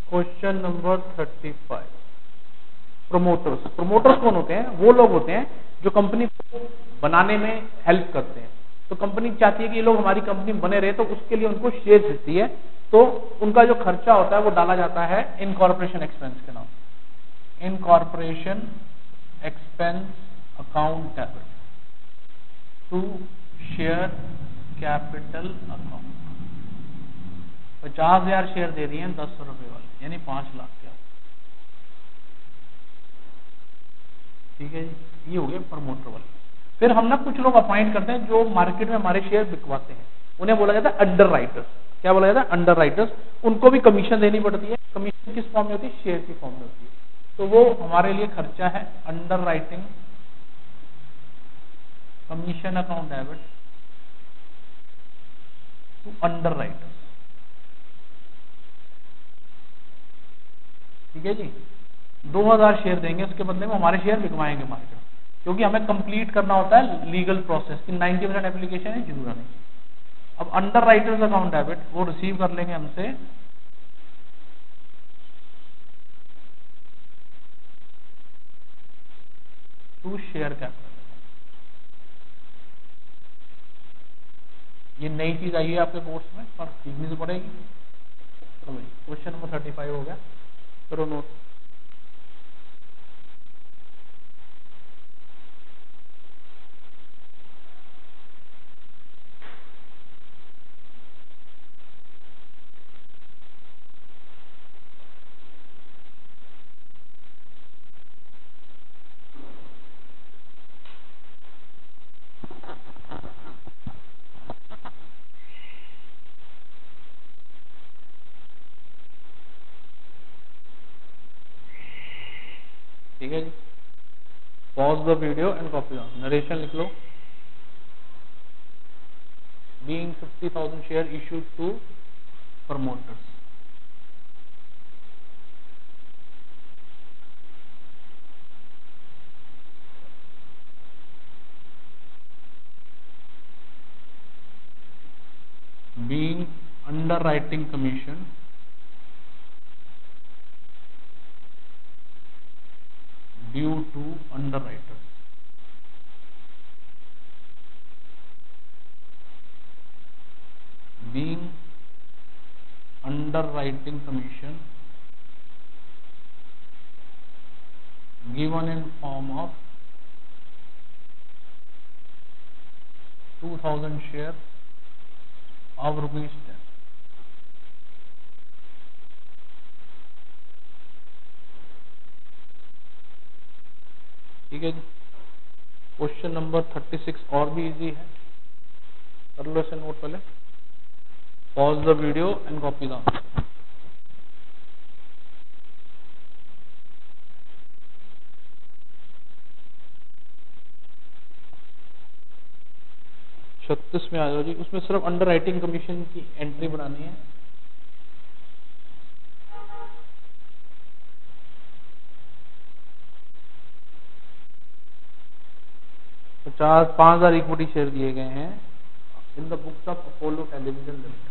Question number 35। Promoters. Promoters कौन होते हैं? वो लोग होते हैं जो कंपनी को बनाने में हेल्प करते हैं। तो कंपनी चाहती है कि ये लोग हमारी कंपनी बने रहे, तो उसके लिए उनको शेयर देती है, तो उनका जो खर्चा होता है वो डाला जाता है इनकॉर्पोरेशन एक्सपेंस के नाम, incorporation expense account debit to share capital account. 50,000 share दे दिए हैं 10 रुपए वाले, यानी 5 लाख के। ठीक है जी, ये हो गया प्रमोटर वाले। फिर हम ना कुछ लोग अपॉइंट करते हैं जो मार्केट में हमारे शेयर बिकवाते हैं, उन्हें बोला जाता है अंडर राइटर्स। क्या बोला जाता है? Underwriters. उनको भी कमीशन देनी पड़ती है। कमीशन किस फॉर्म में होती है? शेयर की फॉर्म में होती है। तो वो हमारे लिए खर्चा है, underwriting commission account debit to underwriters. ठीक है जी, 2000 शेयर देंगे, उसके बदले में हमारे शेयर बिकवाएंगे मार्केट, क्योंकि हमें कंप्लीट करना होता है लीगल प्रोसेस की 90% एप्लीकेशन है जरूर नहीं। अब अंडर राइटर्स अकाउंट डेबिट वो रिसीव कर लेंगे हमसे टू शेयर कैपिटल। ये नई चीज आई है आपके कोर्स में और सीखनी तो पड़ेगी। क्वेश्चन नंबर 35 हो गया, करो नोट। ठीक है जी, pause the video and copy down. Narration लिख लो। Being 50,000 shares issued to promoters. Being underwriting commission due to underwriters. Being underwriting commission given in form of 2,000 share of ₹10। ठीक है जी, क्वेश्चन नंबर 36 और भी इजी है, कर लो इसे नोट पहले। Pause the video and copy the answer. छत्तीस में आ जाओ जी, उसमें सिर्फ अंडर राइटिंग कमीशन की एंट्री बनानी है। पचास 5,000 इक्विटी शेयर दिए गए हैं in the books of Apollo Television Limited.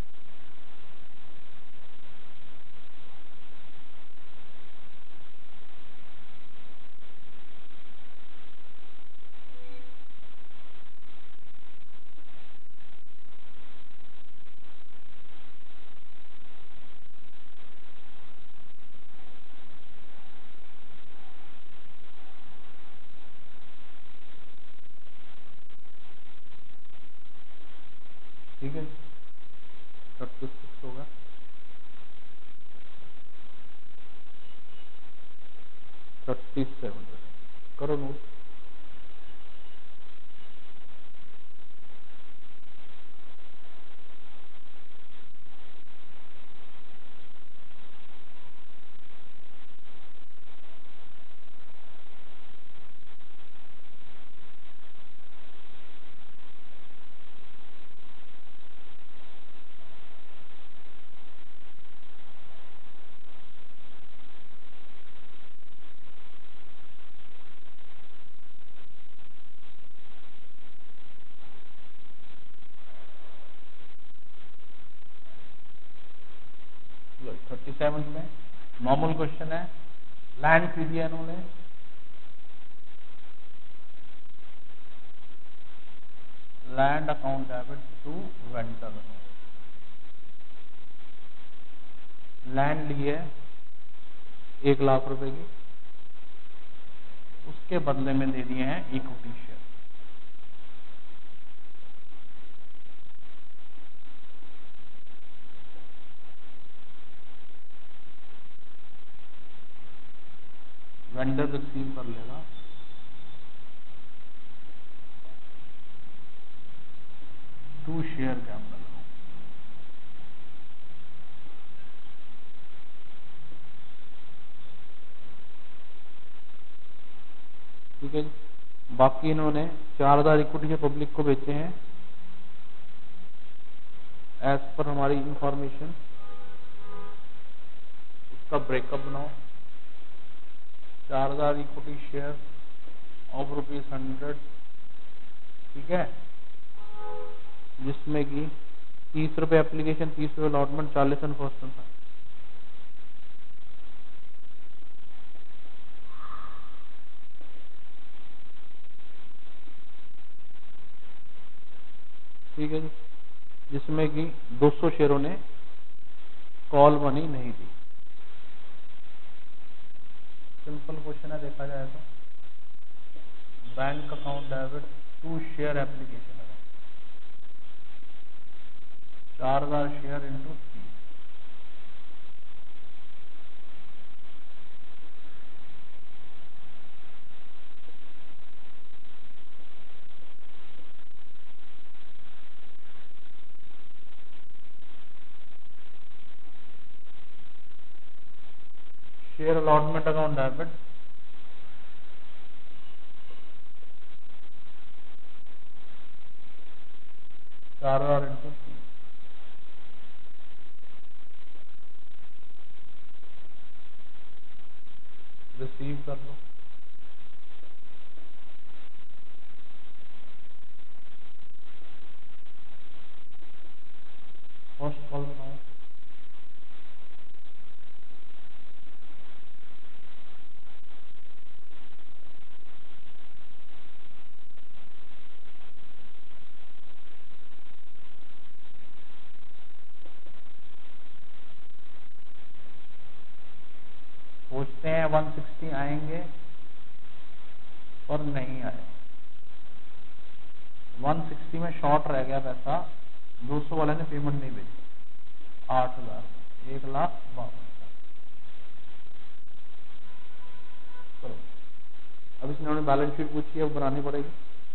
ठीक है, 36 होगा। $37 करो नोट। 37 में नॉर्मल क्वेश्चन है, लैंड खरीदी है इन्होंने, land account debit to vendor, land ली है 1 लाख रुपए की, उसके बदले में दे दिए हैं इक्विटी शेयर। वेंडर रिसीव कर लेगा, टू शेयर कैपिटल, ठीक है जी। बाकी इन्होंने 4000 इक्विटी के पब्लिक को बेचे हैं एज पर हमारी इंफॉर्मेशन। उसका ब्रेकअप बनाओ, 4000 इक्विटी शेयर ऑफ ₹100, ठीक है, जिसमें कि 30 रुपये एप्लीकेशन, 30 रुपये अलॉटमेंट, 40 एनफोर्समेंट था। ठीक है जी, जिसमें कि 200 शेयरों ने कॉल मनी नहीं दी। सिंपल क्वेश्चन है, देखा जाए तो bank account debit to share application है, 4000 share into 30, share allotment account debit 4000 into 30, receive कर लो, फर्स्ट कॉल बनाओ, सोचते हैं 160 आएंगे और नहीं आए, 160 में शॉर्ट रह गया पैसा, 200 वाले ने पेमेंट नहीं भेजी, 8000, 1,52,000। चलो अब इसने उन्होंने बैलेंस शीट पूछी है, वो बनानी पड़ेगी।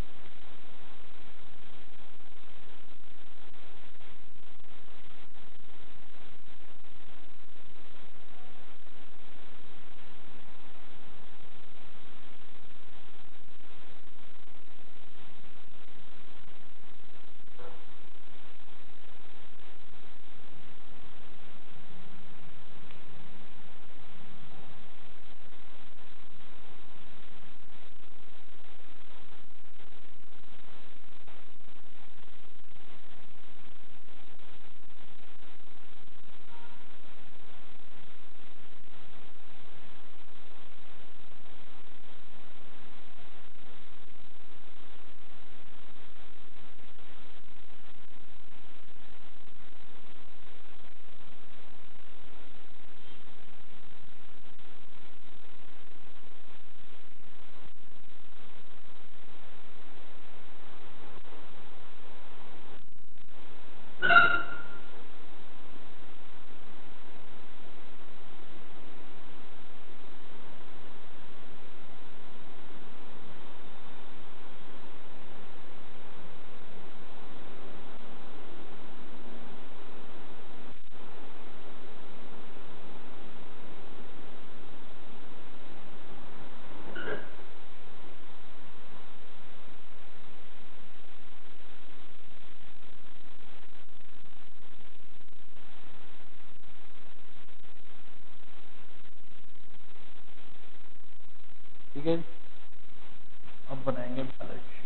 ठीक है, अब बनाएंगे बैलेंस शीट।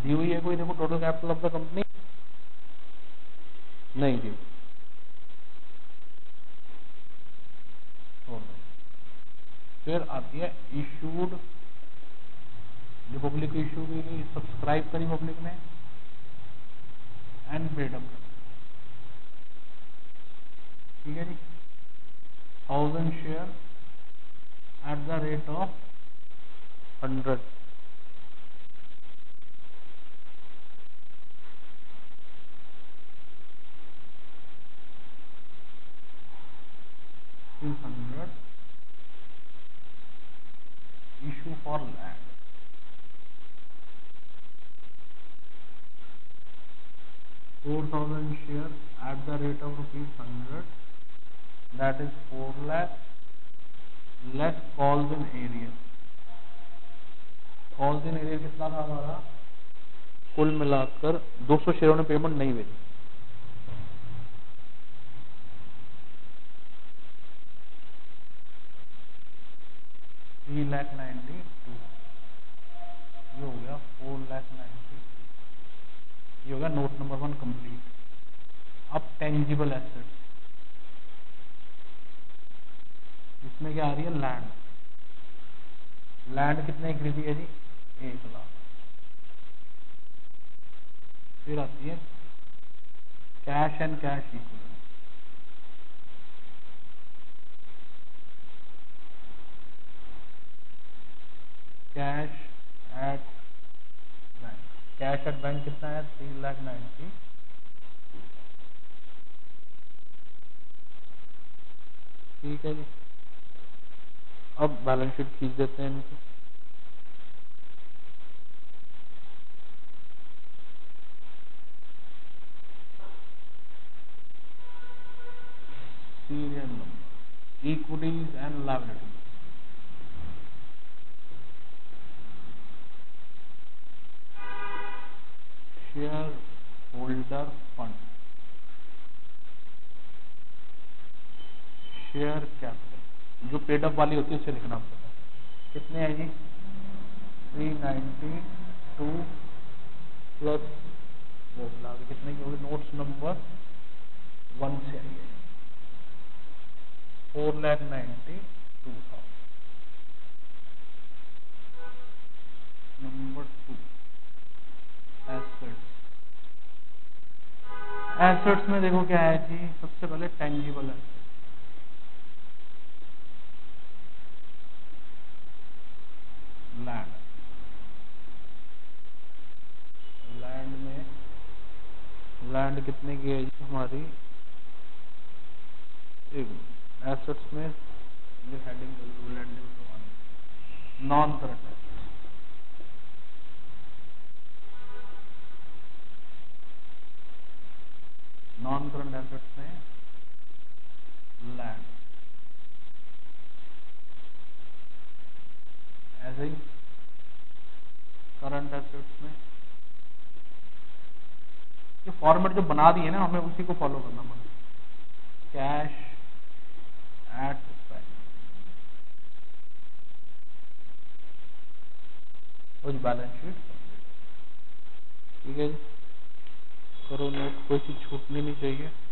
दी हुई है कोई, देखो total capital of the company नहीं दी। फिर आती है इशूड, जो पब्लिक को इशू की गई, सब्सक्राइब करी पब्लिक ने एंड पेड अप, ठीक है जी। 1000 share at the rate of 100, issue for land, ₹4,000 share at the rate of ₹100, that is 4 lakh less calls in area। Calls in area कितना था हमारा, कुल मिलाकर 200 शेयरों ने पेमेंट नहीं भेजी। $3,92,000, ये हो गया 4,92,000, ये हो गया नोट नंबर 1 कंप्लीट। अब टेंजिबल एसेट्स, इसमें क्या आ रही है, लैंड। लैंड कितने की खरीदी है जी, 1 लाख। फिर आती है cash and cash equivalent, cash at bank. Cash at bank कितना है, 3,90,000, ठीक है जी। अब बैलेंस शीट खींच देते हैं इनकी। Serial number, equities and liabilities, shareholder fund, share capital, जो पेड अप वाली होती है उसे लिखना पड़ता है। कितने है जी, 392 प्लस वो मिला के कितने की होगी, नोट्स नंबर 1 से आई है 4,92,000। Number 2 assets. एसेट्स में देखो क्या है जी, सबसे पहले टेंजिबल एसेट, लैंड। लैंड में, लैंड कितने की है जी हमारी, एसेट्स में ये heading non current assets, non current assets में लैंड, ऐसे ही करंट एसेट्स में, ये फॉर्मेट जो बना दिए ना हमें उसी को फॉलो करना पड़ेगा। कैश एट बैंक, और बैलेंस शीट, ठीक है जी। करो नोट, कोई चीज छूटनी नहीं चाहिए।